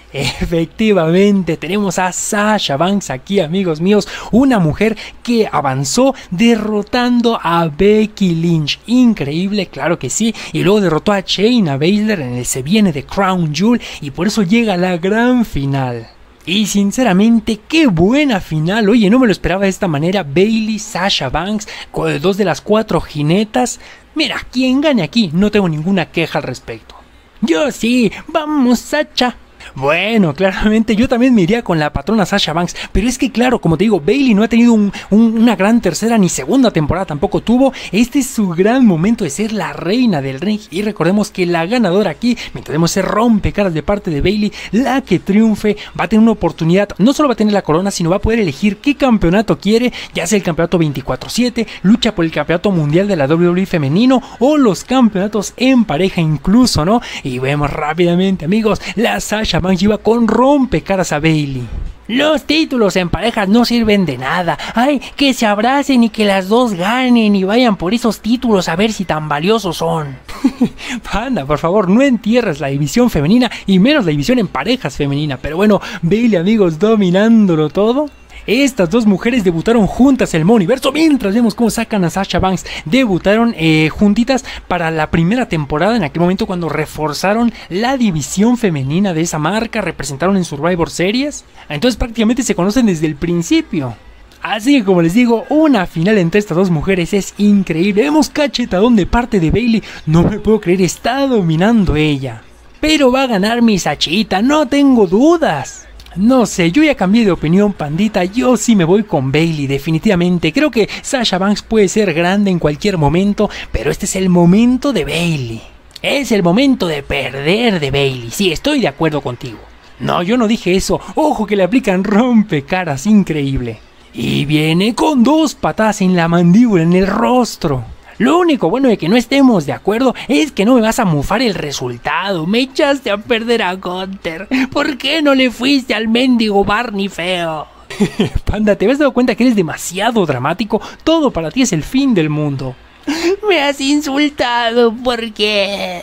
Efectivamente, tenemos a Sasha Banks aquí, amigos míos, una mujer que avanzó derrotando a Becky Lynch, increíble, claro que sí, y luego derrotó a Shayna Baszler en el Se Viene de Crown Jewel y por eso llega a la gran final. Y sinceramente, qué buena final. Oye, no me lo esperaba de esta manera. Bayley, Sasha Banks, dos de las 4 jinetas. Mira, quien gane aquí, no tengo ninguna queja al respecto. Yo sí, vamos Sasha. Bueno, claramente yo también me iría con la patrona Sasha Banks, pero es que claro, como te digo, Bayley no ha tenido una gran tercera ni segunda temporada, tampoco tuvo. Este es su gran momento de ser la reina del ring y recordemos que la ganadora aquí, mientras vemos ese rompecaras de parte de Bayley, la que triunfe va a tener una oportunidad, no solo va a tener la corona, sino va a poder elegir qué campeonato quiere, ya sea el campeonato 24/7, lucha por el campeonato mundial de la WWE femenino o los campeonatos en pareja incluso, ¿no? Y vemos rápidamente, amigos, la Sasha Banks lleva con rompecaras a Bayley. Los títulos en parejas no sirven de nada. Ay, que se abracen y que las dos ganen y vayan por esos títulos a ver si tan valiosos son. Panda, por favor, no entierres la división femenina y menos la división en parejas femenina. Pero bueno, Bayley, amigos, dominándolo todo. Estas dos mujeres debutaron juntas en el modo universo, mientras vemos cómo sacan a Sasha Banks. Debutaron juntitas para la primera temporada, en aquel momento cuando reforzaron la división femenina de esa marca, representaron en Survivor Series. Entonces prácticamente se conocen desde el principio. Así que como les digo, una final entre estas dos mujeres es increíble. Vemos cachetadón de parte de Bayley, no me puedo creer, está dominando ella. Pero va a ganar mi Sachita, no tengo dudas. No sé, yo ya cambié de opinión, pandita, yo sí me voy con Bayley, definitivamente. Creo que Sasha Banks puede ser grande en cualquier momento, pero este es el momento de Bayley. Es el momento de perder de Bayley, sí, estoy de acuerdo contigo. No, yo no dije eso, ojo que le aplican rompecaras, increíble. Y viene con 2 patadas en la mandíbula, en el rostro. Lo único bueno de que no estemos de acuerdo es que no me vas a mufar el resultado. Me echaste a perder a Gunther. ¿Por qué no le fuiste al mendigo Barney feo? Panda, ¿te habías dado cuenta que eres demasiado dramático? Todo para ti es el fin del mundo. Me has insultado, ¿por qué?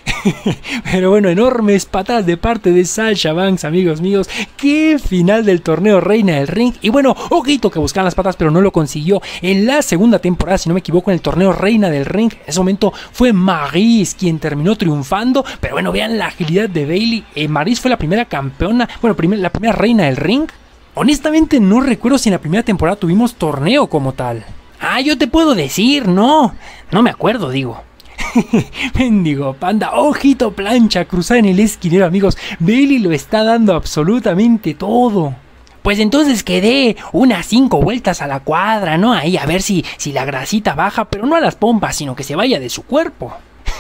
Pero bueno, enormes patadas de parte de Sasha Banks, amigos míos. Qué final del torneo Reina del Ring. Y bueno, ojito que buscaban las patas, pero no lo consiguió. En la segunda temporada, si no me equivoco, en el torneo Reina del Ring, en ese momento fue Maryse quien terminó triunfando. Pero bueno, vean la agilidad de Bayley. Maryse fue la primera campeona, bueno, la primera Reina del Ring. Honestamente no recuerdo si en la primera temporada tuvimos torneo como tal. Ah, yo te puedo decir, no me acuerdo, digo. Mendigo Panda, ojito plancha cruzada en el esquinero, amigos. Bayley lo está dando absolutamente todo. Pues entonces que dé unas 5 vueltas a la cuadra, ¿no? Ahí a ver si la grasita baja, pero no a las pompas, sino que se vaya de su cuerpo.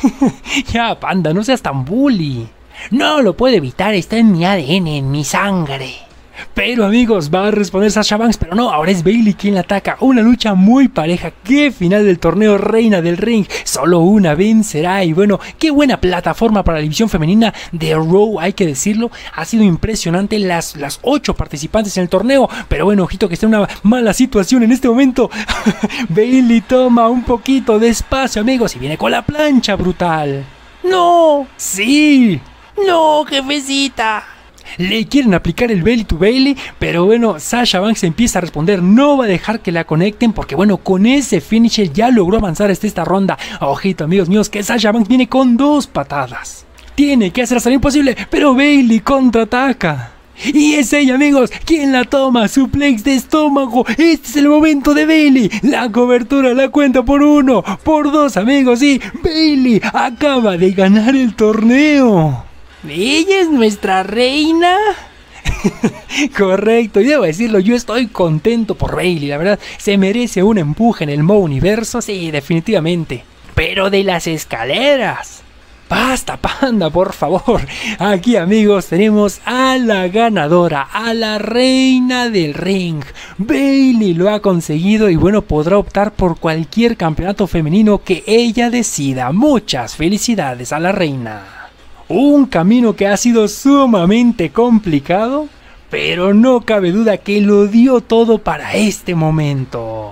Ya, Panda, no seas tan bully. No lo puedo evitar, está en mi ADN, en mi sangre. Pero amigos, va a responder Sasha Banks, pero no, ahora es Bayley quien la ataca. Una lucha muy pareja. Qué final del torneo Reina del Ring. Solo una vencerá. Y bueno, qué buena plataforma para la división femenina de Raw, hay que decirlo. Ha sido impresionante las 8 participantes en el torneo. Pero bueno, ojito que está en una mala situación en este momento. Bayley toma un poquito de espacio, amigos, y viene con la plancha brutal. ¡No! ¡Sí! ¡No, jefecita! Le quieren aplicar el Bayley to Bayley, pero bueno, Sasha Banks empieza a responder, no va a dejar que la conecten porque bueno, con ese finisher ya logró avanzar hasta esta ronda. Ojito, amigos míos, que Sasha Banks viene con 2 patadas. Tiene que hacer hasta lo imposible, pero Bayley contraataca. Y es ella, amigos, quien la toma, suplex de estómago. Este es el momento de Bayley. La cobertura la cuenta por 1, por 2, amigos, y Bayley acaba de ganar el torneo. ¿Ella es nuestra reina? Correcto, y debo decirlo, yo estoy contento por Bayley, la verdad, se merece un empuje en el Mo Universo, sí, definitivamente. Pero de las escaleras. Basta, Panda, por favor. Aquí, amigos, tenemos a la ganadora, a la reina del ring. Bayley lo ha conseguido y bueno, podrá optar por cualquier campeonato femenino que ella decida. Muchas felicidades a la reina. Un camino que ha sido sumamente complicado, pero no cabe duda que lo dio todo para este momento.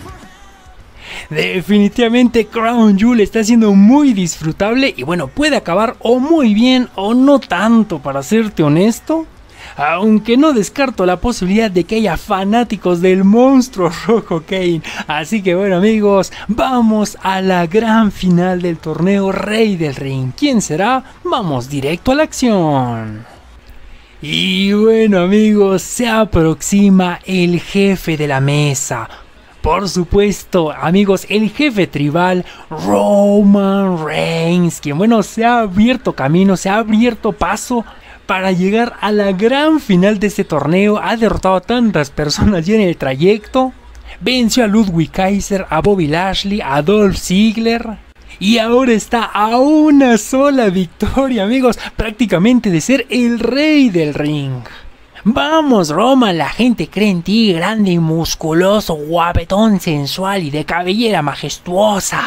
Definitivamente Crown Jewel está siendo muy disfrutable y bueno, puede acabar o muy bien o no tanto, para serte honesto. Aunque no descarto la posibilidad de que haya fanáticos del monstruo rojo Kane. Así que bueno, amigos, vamos a la gran final del torneo Rey del Ring. ¿Quién será? Vamos directo a la acción. Y bueno, amigos, se aproxima el jefe de la mesa. Por supuesto, amigos, el jefe tribal Roman Reigns, quien bueno, se ha abierto camino, se ha abierto paso para llegar a la gran final de este torneo. Ha derrotado a tantas personas ya en el trayecto. Venció a Ludwig Kaiser, a Bobby Lashley, a Dolph Ziggler. Y ahora está a una sola victoria, amigos, prácticamente de ser el rey del ring. Vamos, Roman, la gente cree en ti, grande y musculoso, guapetón, sensual y de cabellera majestuosa.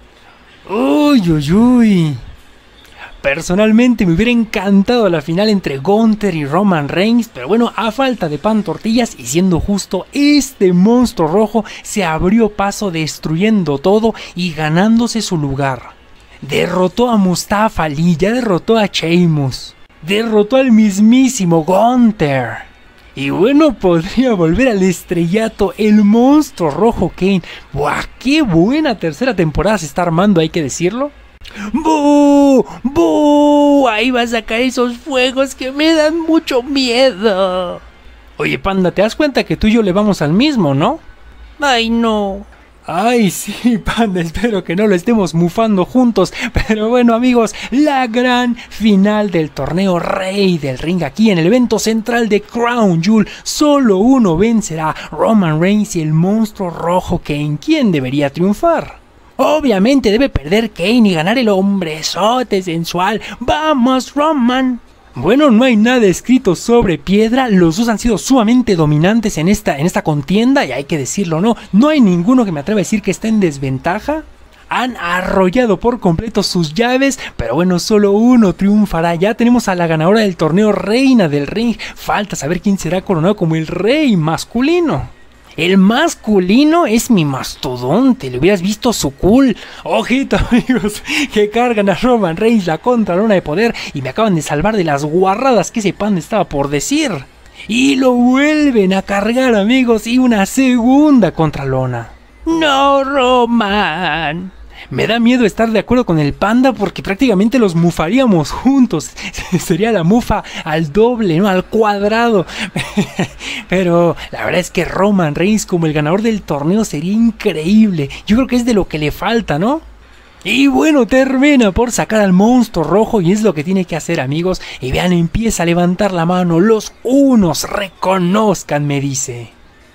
Uy, uy, uy. Personalmente me hubiera encantado la final entre Gunther y Roman Reigns, pero bueno, a falta de pan tortillas y siendo justo, este monstruo rojo se abrió paso destruyendo todo y ganándose su lugar. Derrotó a Mustafa Ali, ya derrotó a Sheamus, derrotó al mismísimo Gunther. Y bueno, podría volver al estrellato el monstruo rojo Kane. ¡Buah! ¡Qué buena tercera temporada se está armando, hay que decirlo! ¡Bú! ¡Bú! Ahí va a sacar esos fuegos que me dan mucho miedo. Oye, Panda, ¿te das cuenta que tú y yo le vamos al mismo, no? Ay, no. Ay, sí, Panda, espero que no lo estemos mufando juntos. Pero bueno, amigos, la gran final del torneo Rey del Ring aquí en el evento central de Crown Jewel. Solo uno vencerá, Roman Reigns y el monstruo rojo Kane. ¿Quién debería triunfar? Obviamente debe perder Kane y ganar el hombrezote sensual. ¡Vamos, Roman! Bueno, no hay nada escrito sobre piedra, los dos han sido sumamente dominantes en esta contienda y hay que decirlo, no hay ninguno que me atreva a decir que está en desventaja. han arrollado por completo sus llaves, pero bueno, solo uno triunfará. Ya tenemos a la ganadora del torneo Reina del Ring. Falta saber quién será coronado como el rey masculino. El masculino es mi mastodonte, le hubieras visto su cool. Ojito, amigos, que cargan a Roman Reigns, la contralona de poder, y me acaban de salvar de las guarradas que ese pan estaba por decir. Y lo vuelven a cargar, amigos, y una segunda contralona. No, Roman. Me da miedo estar de acuerdo con el panda porque prácticamente los mufaríamos juntos. Sería la mufa al doble, ¿no? Al cuadrado. Pero la verdad es que Roman Reigns como el ganador del torneo sería increíble. Yo creo que es de lo que le falta, ¿no? Y bueno, termina por sacar al monstruo rojo y es lo que tiene que hacer, amigos. Y vean, empieza a levantar la mano. Los unos reconozcan, me dice.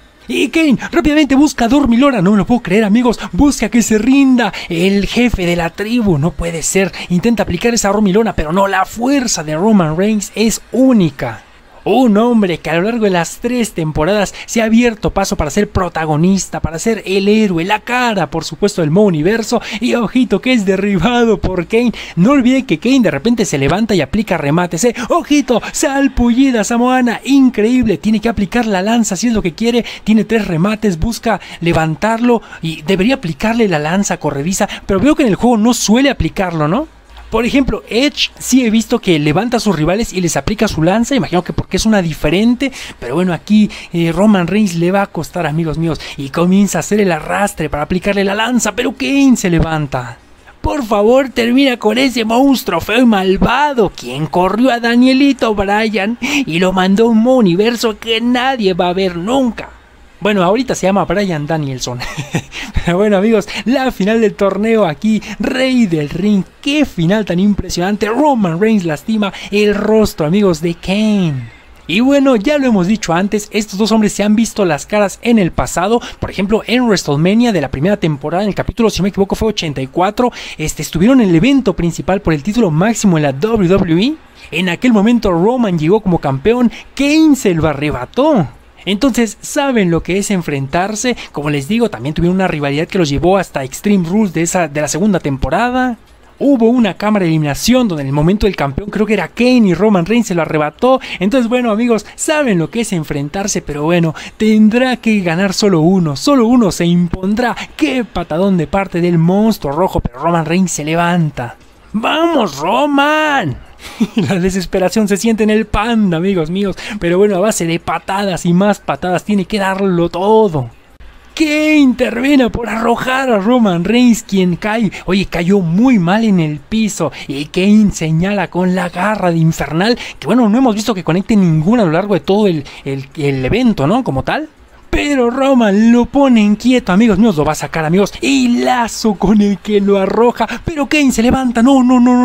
Y Kane rápidamente busca a Dormilora, no me lo puedo creer, amigos, busca que se rinda el jefe de la tribu, no puede ser, intenta aplicar esa Dormilona, pero no, la fuerza de Roman Reigns es única. Un hombre que a lo largo de las 3 temporadas se ha abierto paso para ser protagonista, para ser el héroe, la cara, por supuesto, del nuevo universo. Y ojito que es derribado por Kane. No olviden que Kane de repente se levanta y aplica remates, ¿eh? Ojito, salpullida samoana, increíble. Tiene que aplicar la lanza si es lo que quiere. Tiene 3 remates, busca levantarlo y debería aplicarle la lanza corrediza. Pero veo que en el juego no suele aplicarlo, ¿no? Por ejemplo, Edge sí he visto que levanta a sus rivales y les aplica su lanza, imagino que porque es una diferente, pero bueno, aquí Roman Reigns le va a costar, amigos míos, y comienza a hacer el arrastre para aplicarle la lanza, pero Kane se levanta. Por favor, termina con ese monstruo feo y malvado, quien corrió a Danielito Bryan y lo mandó a un universo que nadie va a ver nunca. Bueno, ahorita se llama Bryan Danielson. Pero bueno, amigos, la final del torneo aquí, Rey del Ring. Qué final tan impresionante. Roman Reigns lastima el rostro, amigos, de Kane. Y bueno, ya lo hemos dicho antes, estos dos hombres se han visto las caras en el pasado. Por ejemplo, en WrestleMania de la primera temporada, en el capítulo, si no me equivoco, fue 84. Estuvieron en el evento principal por el título máximo en la WWE. En aquel momento Roman llegó como campeón, Kane se lo arrebató. Entonces, ¿saben lo que es enfrentarse? Como les digo, también tuvieron una rivalidad que los llevó hasta Extreme Rules de la segunda temporada. Hubo una cámara de eliminación donde en el momento del campeón creo que era Kane y Roman Reigns se lo arrebató. Entonces, bueno, amigos, saben lo que es enfrentarse, pero bueno, tendrá que ganar solo uno se impondrá. ¡Qué patadón de parte del monstruo rojo! Pero Roman Reigns se levanta. ¡Vamos, Roman! La desesperación se siente en el panda, amigos míos. Pero bueno, a base de patadas y más patadas tiene que darlo todo. Kane interviene por arrojar a Roman Reigns, quien cae. Oye, cayó muy mal en el piso. Y Kane señala con la garra de infernal. Que bueno, no hemos visto que conecte ninguna a lo largo de todo el evento, ¿no? Como tal. Pero Roman lo pone inquieto, amigos míos, lo va a sacar, amigos. Y lazo con el que lo arroja. Pero Kane se levanta, no.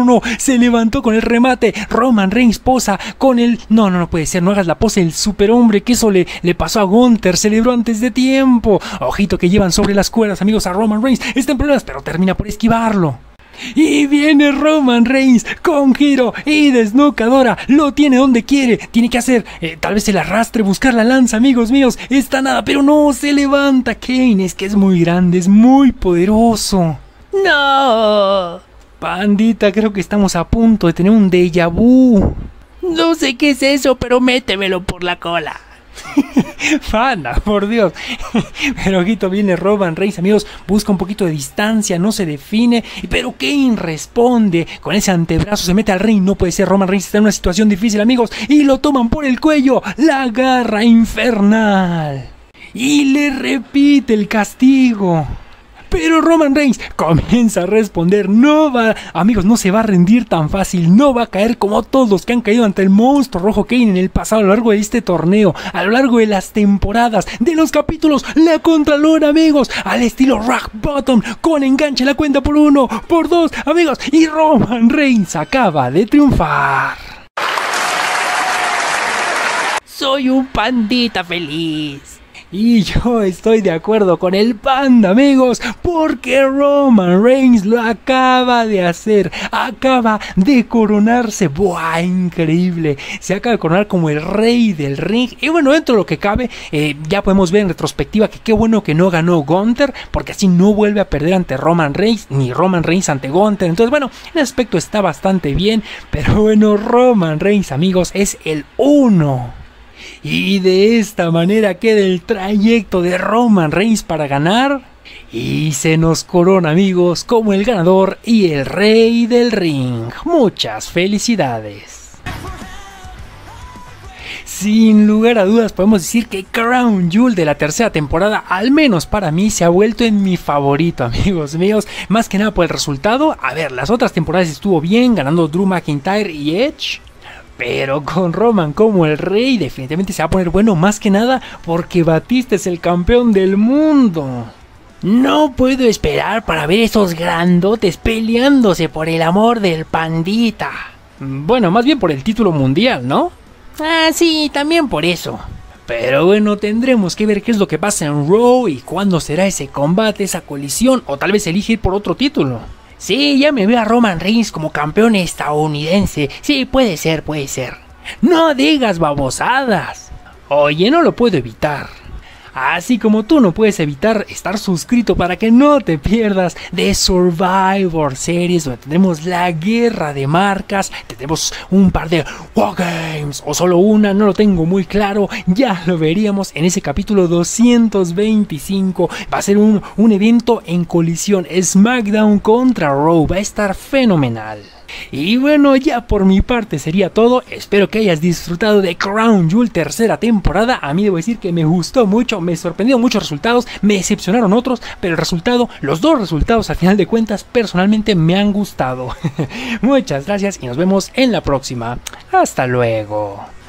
Se levantó con el remate. Roman Reigns posa con el... No puede ser, no hagas la pose del superhombre, que eso le pasó a Gunther, celebró antes de tiempo. Ojito que llevan sobre las cuerdas, amigos, a Roman Reigns. Está en problemas, pero termina por esquivarlo. Y viene Roman Reigns con giro y desnucadora. Lo tiene donde quiere. Tiene que hacer tal vez el arrastre, buscar la lanza, amigos míos. Está nada, pero no se levanta Kane. Es que es muy grande, es muy poderoso. ¡No! Pandita, creo que estamos a punto de tener un déjà vu. No sé qué es eso, pero métemelo por la cola. Fana, por Dios. Pero ojito, viene Roman Reigns, amigos, busca un poquito de distancia, no se define, pero Kane responde con ese antebrazo, se mete al ring. No puede ser, Roman Reigns está en una situación difícil, amigos, y lo toman por el cuello, la garra infernal, y le repite el castigo. Pero Roman Reigns comienza a responder, amigos, no se va a rendir tan fácil, no va a caer como todos los que han caído ante el monstruo rojo Kane en el pasado a lo largo de este torneo, a lo largo de las temporadas, de los capítulos, la contralora, amigos, al estilo Rock Bottom, con enganche, la cuenta por 1, por 2, amigos, y Roman Reigns acaba de triunfar. Soy un pandita feliz. Y yo estoy de acuerdo con el Panda, amigos, porque Roman Reigns lo acaba de hacer, acaba de coronarse. ¡Buah! Increíble, se acaba de coronar como el rey del ring. Y bueno, dentro de lo que cabe, ya podemos ver en retrospectiva que qué bueno que no ganó Gunther, porque así no vuelve a perder ante Roman Reigns, ni Roman Reigns ante Gunther. Entonces bueno, en ese aspecto está bastante bien, pero bueno, Roman Reigns, amigos, es el uno. Y de esta manera queda el trayecto de Roman Reigns para ganar. Y se nos corona, amigos, como el ganador y el rey del ring. Muchas felicidades. Sin lugar a dudas podemos decir que Crown Jewel de la tercera temporada, al menos para mí, se ha vuelto en mi favorito, amigos míos. Más que nada por el resultado. A ver, las otras temporadas estuvo bien, ganando Drew McIntyre y Edge. Pero con Roman como el rey definitivamente se va a poner bueno, más que nada porque Batista es el campeón del mundo. No puedo esperar para ver esos grandotes peleándose por el amor del pandita. Bueno, más bien por el título mundial, ¿no? Ah, sí, también por eso. Pero bueno, tendremos que ver qué es lo que pasa en Raw y cuándo será ese combate, esa colisión, o tal vez elige ir por otro título. Sí, ya me veo a Roman Reigns como campeón estadounidense. Sí, puede ser, puede ser. No digas babosadas. Oye, no lo puedo evitar. Así como tú no puedes evitar estar suscrito para que no te pierdas de Survivor Series, donde tendremos la guerra de marcas, tendremos un par de Wargames, o solo una, no lo tengo muy claro, ya lo veríamos en ese capítulo 225, va a ser un evento en colisión, SmackDown contra Raw, va a estar fenomenal. Y bueno, ya por mi parte sería todo. Espero que hayas disfrutado de Crown Jewel tercera temporada. A mí debo decir que me gustó mucho, me sorprendieron muchos resultados, me decepcionaron otros, pero el resultado, los dos resultados al final de cuentas personalmente me han gustado. Muchas gracias y nos vemos en la próxima. Hasta luego.